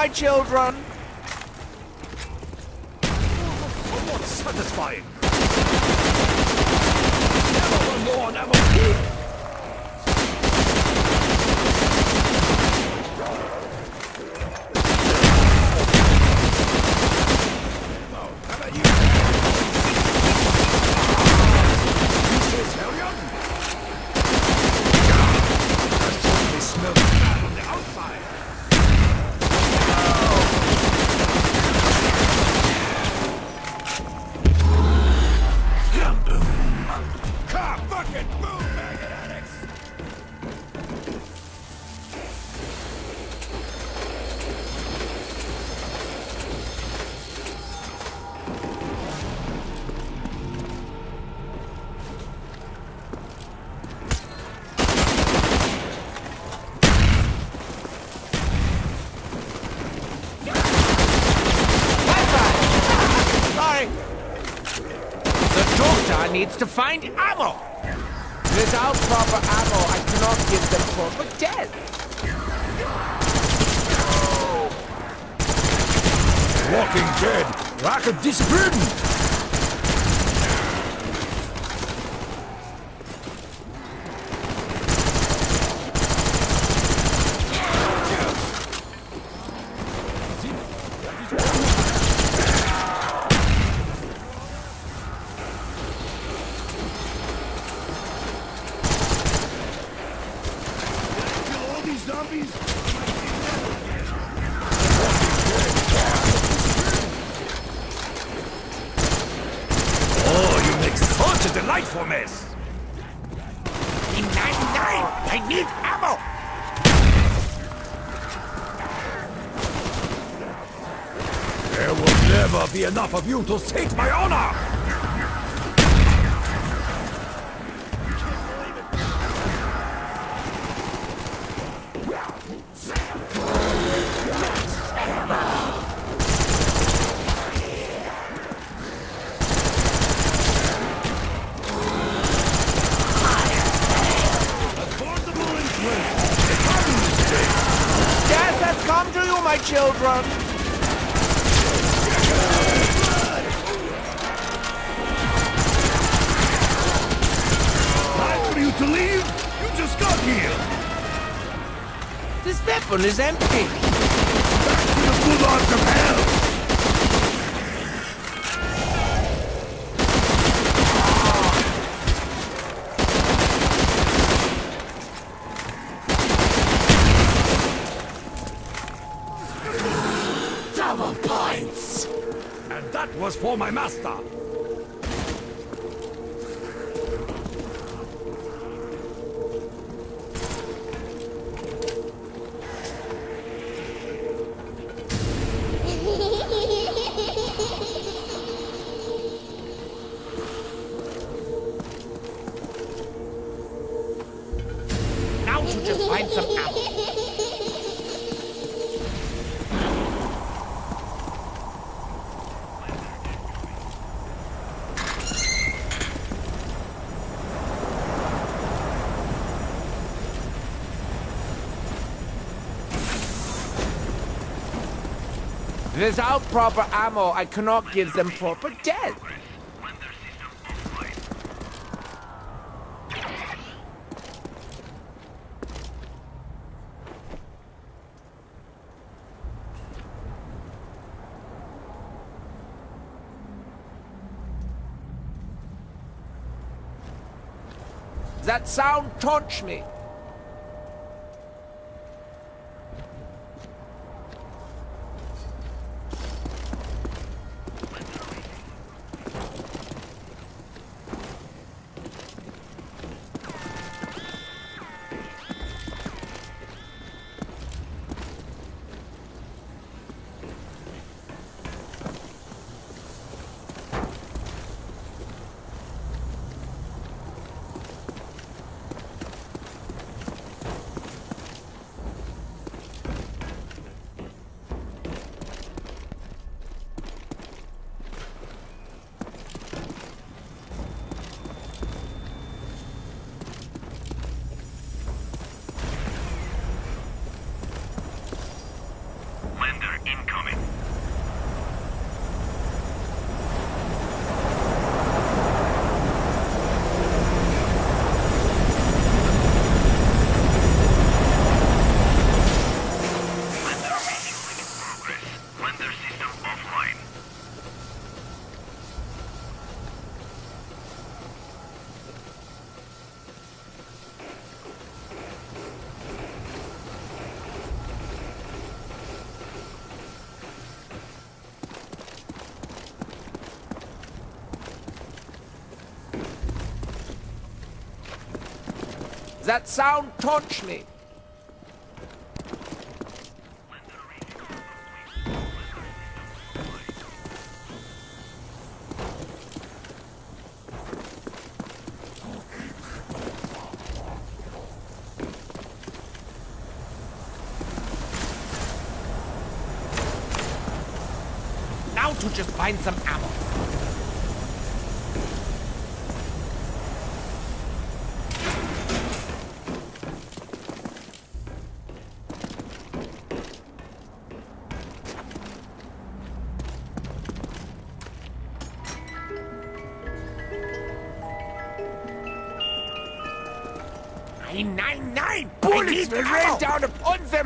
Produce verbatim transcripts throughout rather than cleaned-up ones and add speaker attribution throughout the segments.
Speaker 1: my children!
Speaker 2: Somewhat satisfying. Never one more on ammo.
Speaker 1: Needs to find ammo. Without proper ammo, I cannot give them proper death.
Speaker 2: Walking dead, lack of discipline. Delightful mess!
Speaker 1: In ninety-nine, I need ammo!
Speaker 2: There will never be enough of you to sate my honor!
Speaker 1: Come to you, my children!
Speaker 2: Time for you to leave? You just got here!
Speaker 1: This weapon is empty!
Speaker 2: Back to the good arms of hell!
Speaker 1: Points.
Speaker 2: And that was for my master!
Speaker 1: Now to just find some ammo. Without proper ammo, I cannot give them proper death. That sound taunts me. That sound taunts me. Now to just find some ammo. Nein, nein, nein! Bullets will rain down upon them!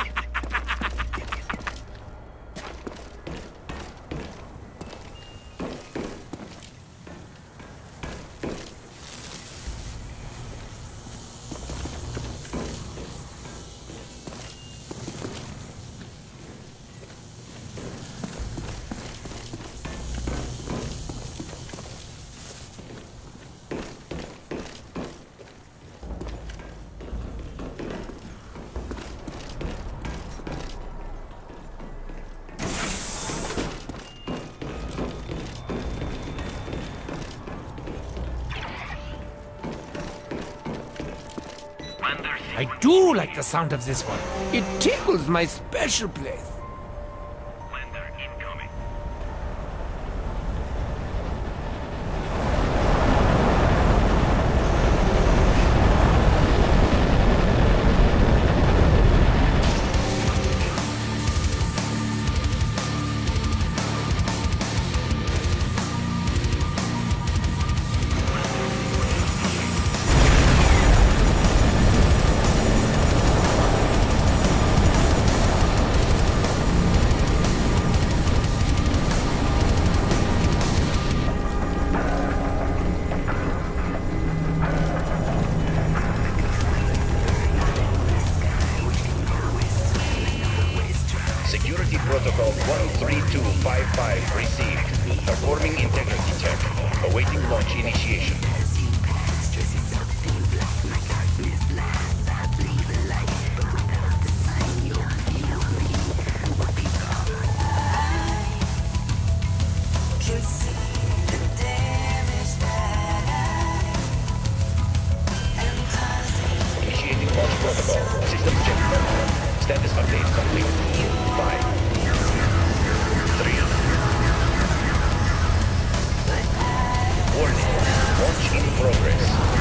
Speaker 1: I do like the sound of this one. It tickles my special place.
Speaker 3: Lander incoming. Security Protocol one three two five five received. Performing integrity check. Awaiting launch initiation. Initiating launch protocol. System check. Status update complete. Five. Three. Warning. Launch in progress.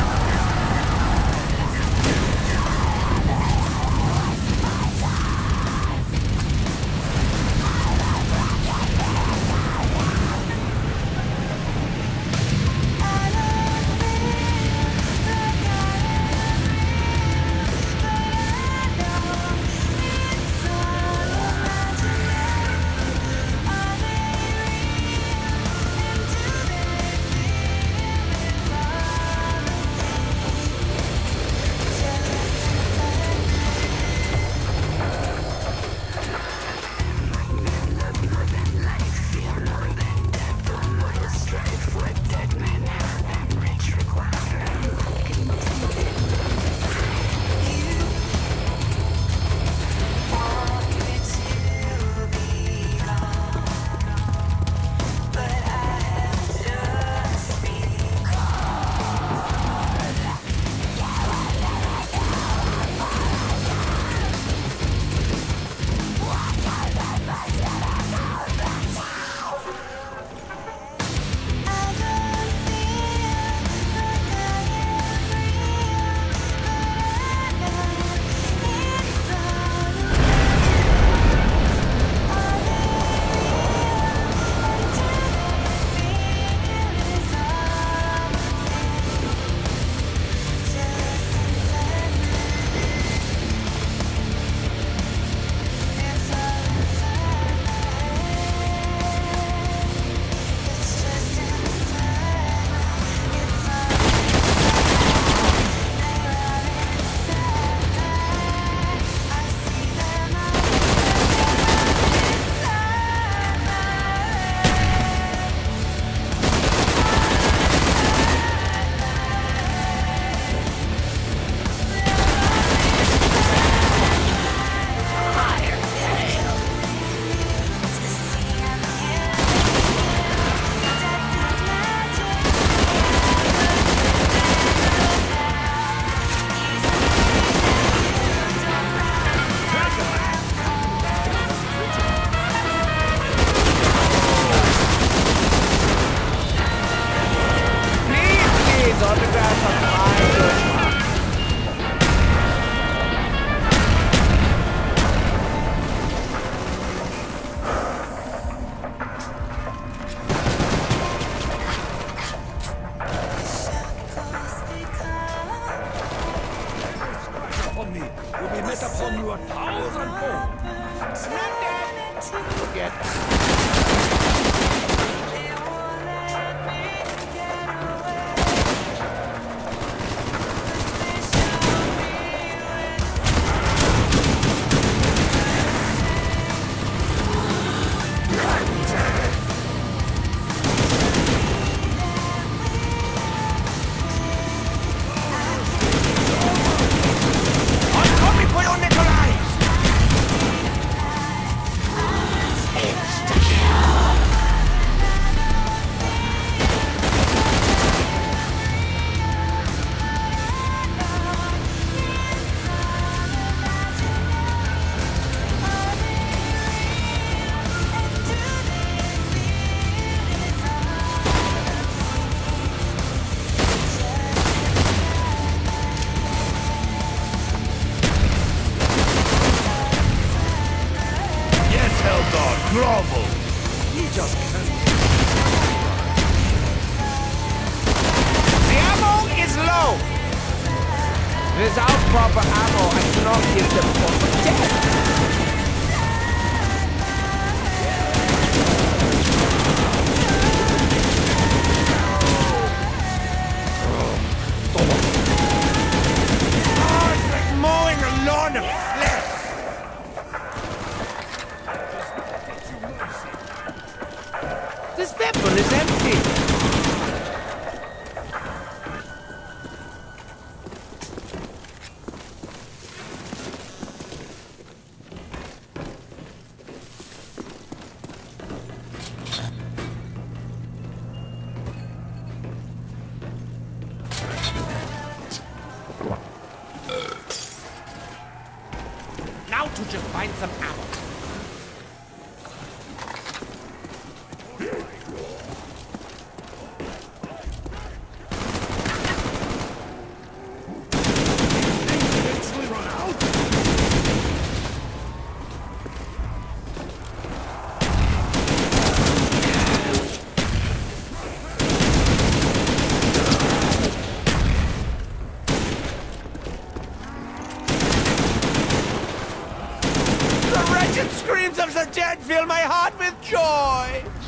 Speaker 2: will be met upon you a thousandfold.
Speaker 1: Not dead. Forget.
Speaker 2: Grovel! He just can't.
Speaker 1: The ammo is low! Without proper ammo, I cannot give them proper death! Oh, it's like mowing a lawn of flesh! This weapon is empty! Now to just find some ammo. The wretched screams of the dead fill my heart with joy!